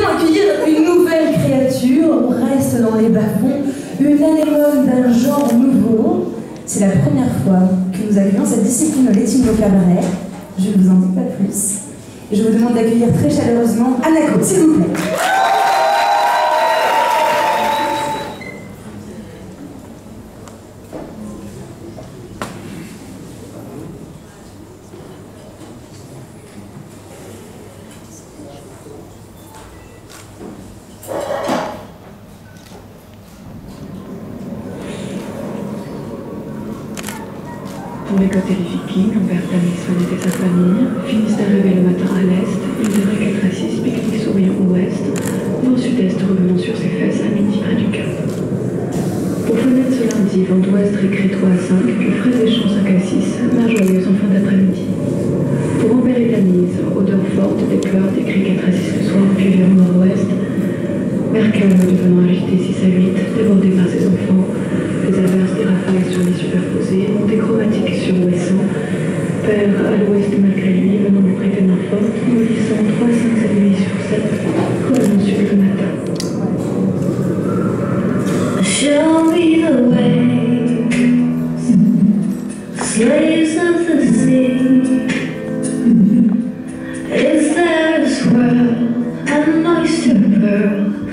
accueillir une nouvelle créature. On reste dans les bas-fonds, une anémone d'un genre nouveau. C'est la première fois que nous accueillons cette discipline au Letting au cabaret. Je ne vous en dis pas plus. Et je vous demande d'accueillir très chaleureusement Anako, s'il vous plaît. Pour les côtés des Vikings, Umberta Nilsson et sa famille finissent d'arriver le matin à l'est, ils diraient 4 à 6, pique-nique souriant au ouest, et au sud-est revenant sur ses fesses à midi près du Cap. Pour fenêtre ce lundi, vent d'ouest récré 3 à 5, puis frais et champs 5 à 6, mer joyeuse en fin d'après-midi. Pour Ambert et Tamise, odeur forte des pleurs, des cris 4 à 6 le soir, puis vers le nord-ouest, mer calme devenant agité 6 à 8, débordé par ses enfants, les averses des rafales sur les superposés, montées chromatiques sur Ouessant, père à l'ouest malgré lui, venant lui prêter main forte, mollissant 3 à 5 cette nuit sur 7, revenant sur le matin. Show me the way, slaves of the sea. Is there a swirl, an oyster pearl?